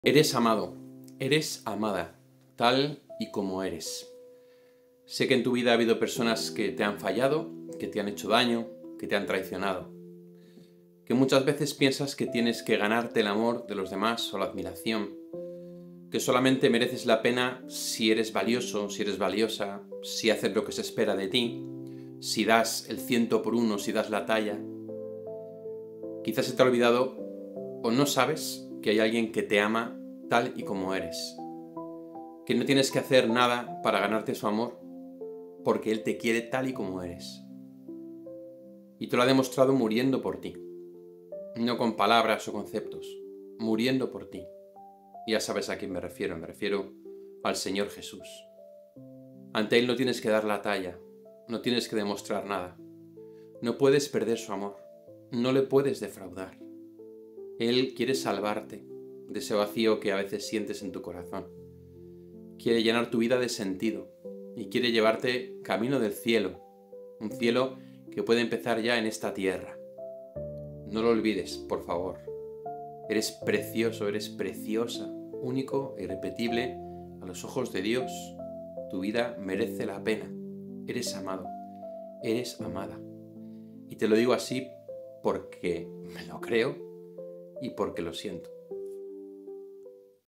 Eres amado, eres amada, tal y como eres. Sé que en tu vida ha habido personas que te han fallado, que te han hecho daño, que te han traicionado. Que muchas veces piensas que tienes que ganarte el amor de los demás o la admiración. Que solamente mereces la pena si eres valioso, si eres valiosa, si haces lo que se espera de ti, si das el 100 por uno, si das la talla. Quizás se te ha olvidado o no sabes que hay alguien que te ama tal y como eres. Que no tienes que hacer nada para ganarte su amor, porque Él te quiere tal y como eres. Y te lo ha demostrado muriendo por ti. No con palabras o conceptos, muriendo por ti. Y ya sabes a quién me refiero al Señor Jesús. Ante Él no tienes que dar la talla, no tienes que demostrar nada. No puedes perder su amor, no le puedes defraudar. Él quiere salvarte de ese vacío que a veces sientes en tu corazón. Quiere llenar tu vida de sentido y quiere llevarte camino del cielo, un cielo que puede empezar ya en esta tierra. No lo olvides, por favor. Eres precioso, eres preciosa, único e irrepetible a los ojos de Dios. Tu vida merece la pena. Eres amado, eres amada. Y te lo digo así porque me lo creo y porque lo siento.